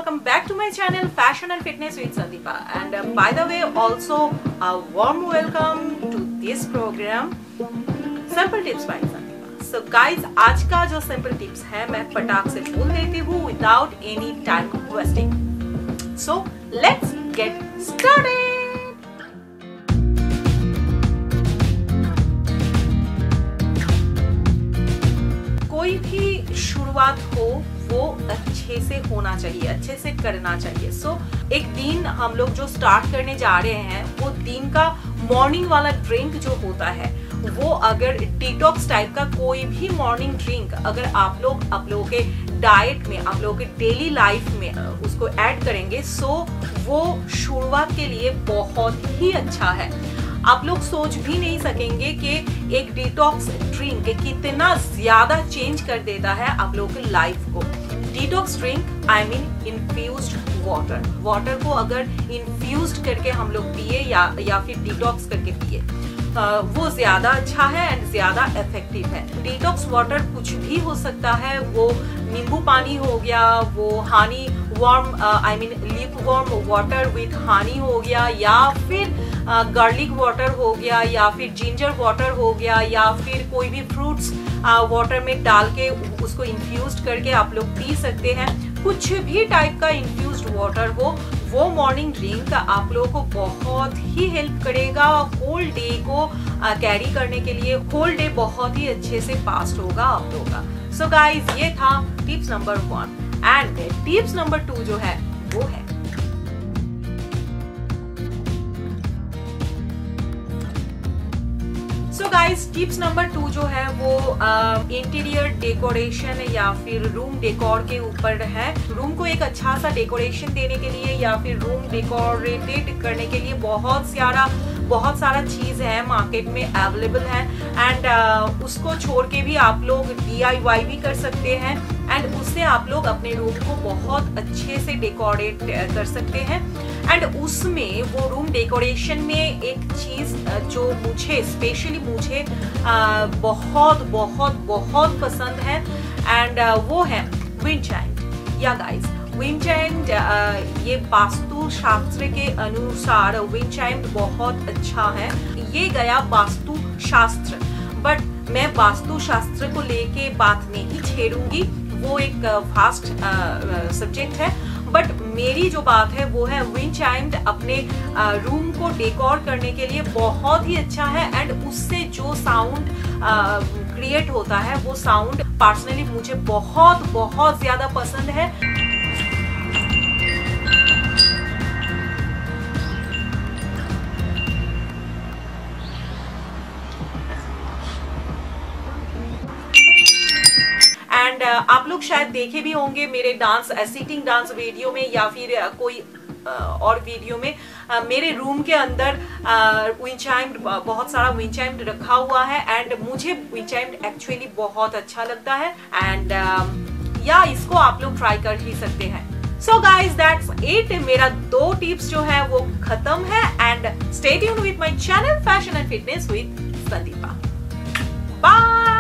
welcome back to my channel Fashion and Fitness with Sandeepa, and by the way also a warm welcome to this program Simple Tips by Sandeepa. So guys, आज का जो simple tips है मैं फटाक से बोल देती हूँ without any time wasting. So let's get started. कोई भी शुरुआत हो वो अच्छे से होना चाहिए, अच्छे से करना चाहिए. एक दिन हम लोग जो स्टार्ट करने जा रहे हैं वो दिन का मॉर्निंग वाला ड्रिंक जो होता है वो अगर डिटॉक्स टाइप का कोई भी मॉर्निंग ड्रिंक अगर आप लोगों के डाइट में, आप लोगों के डेली लाइफ में उसको ऐड करेंगे वो शुरुआत के लिए बहुत ही अच्छा है. आप लोग सोच भी नहीं सकेंगे कि एक डिटॉक्स ड्रिंक कितना ज्यादा चेंज कर देता है आप लोगों की लाइफ को. Detox drink I mean infused water को अगर इन्फ्यूज्ड करके हम लोग पिए या फिर डिटॉक्स करके पिए वो ज्यादा अच्छा है एंड ज्यादा इफेक्टिव है. डिटॉक्स वाटर कुछ भी हो सकता है, वो नींबू पानी हो गया, वो honey warm I mean lip warm water with honey हो गया, या फिर गार्लिक वाटर हो गया, या फिर जिंजर वाटर हो गया, या फिर कोई भी फ्रूट्स वाटर में डाल के उसको इन्फ्यूज करके आप लोग पी सकते हैं. कुछ भी टाइप का इन्फ्यूज्ड वाटर हो वो मॉर्निंग ड्रिंक आप लोगों को बहुत ही हेल्प करेगा होल डे को कैरी करने के लिए. होल डे बहुत ही अच्छे से पास होगा आप लोगों का. सो गाइज, ये था tips number 1 and tips number 2 जो है वो है टिप्स नंबर 2 जो है वो इंटीरियर डेकोरेशन या फिर रूम डेकोर के ऊपर है. रूम को एक अच्छा सा डेकोरेशन देने के लिए या फिर रूम डेकोरेटेड करने के लिए बहुत सारा चीज है मार्केट में अवेलेबल है, एंड उसको छोड़ के भी आप लोग DIY भी कर सकते हैं एंड उससे आप लोग अपने रूम को बहुत अच्छे से डेकोरेट कर सकते हैं. एंड उसमें वो रूम डेकोरेशन में एक चीज जो स्पेशली मुझे बहुत बहुत बहुत पसंद है एंड वो है विंड चाइम. या गाइस, विंड चाइम ये वास्तु शास्त्र के अनुसार विंड चाइम बहुत अच्छा है. ये गया वास्तु शास्त्र, बट मैं वास्तु शास्त्र को लेके बात नहीं छेड़ूंगी, वो एक फास्ट सब्जेक्ट है. बट मेरी जो बात है वो है विंड चाइम अपने रूम को डेकोर करने के लिए बहुत ही अच्छा है एंड उससे जो साउंड क्रिएट होता है वो साउंड पर्सनली मुझे बहुत बहुत ज्यादा पसंद है. एंड आप लोग शायद देखे भी होंगे मेरे सिटिंग डांस वीडियो में या फिर कोई और वीडियो में मेरे रूम के अंदर विंड चाइम, बहुत सारा विंड चाइम रखा हुआ है एंड मुझे विंड चाइम एक्चुअली बहुत अच्छा लगता है एंड या इसको आप लोग ट्राई कर ही सकते हैं. So guys, that's it. मेरा 2 टिप्स जो है वो खत्म है and stay tuned with my channel fashion and fitness with Sandeepa. Bye.